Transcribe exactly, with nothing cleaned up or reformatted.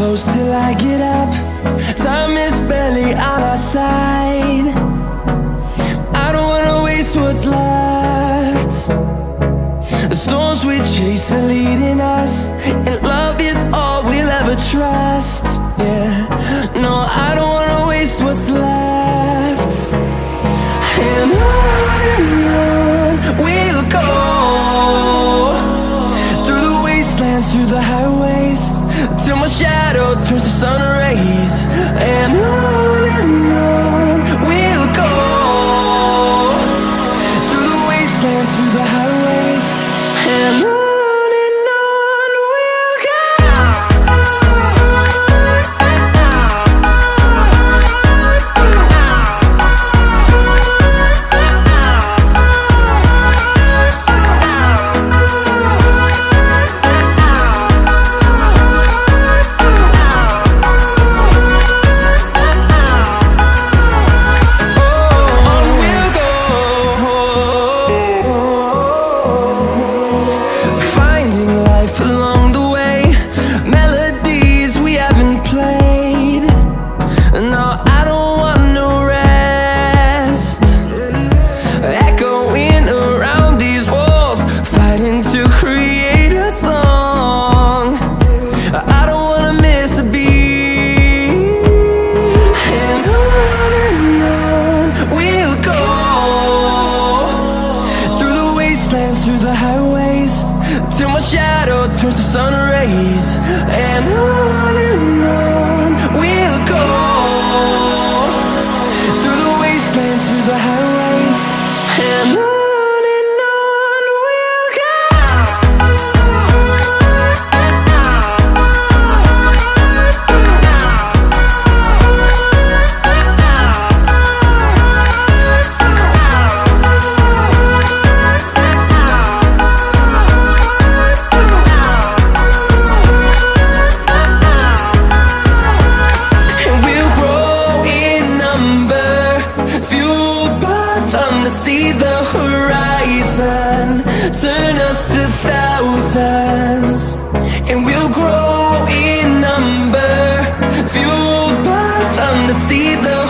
close till I get up. Time is barely on our side. I don't wanna waste what's left. The storms we chase are leading us, and love is all we'll ever trust. Yeah, no, I don't wanna waste what's left. And on and on we'll go, through the wastelands, through the highways, till my shadow turns to sun rays. And on and on we'll go, through the wastelands, through the highways, and on. Through the highways, till my shadow turns to sun rays. And on and on we'll go, through the wastelands, through the highways, and on. See the horizon turn us to thousands, and we'll grow in number, fueled by them to see the